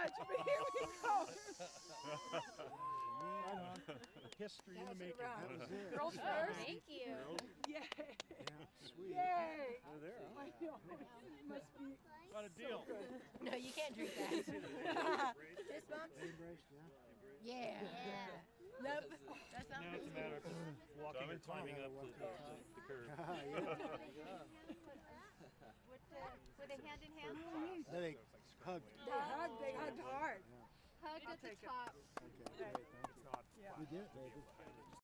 much, but here we go. Right on. History in the making. That was it. Girls first. Thank you. Yay. Yeah, sweet. Yay. They're there. Huh? I know. Must be What a deal. No, you can't drink that. Fist bumps? Embraced, yeah. Yeah. Nope. That's not Now it's a matter of just walking and climbing up the curve. Were they hand in hand? They hugged. They hugged hard. Hugged at the top. Okay, great, thank you. Yeah. We did it, baby.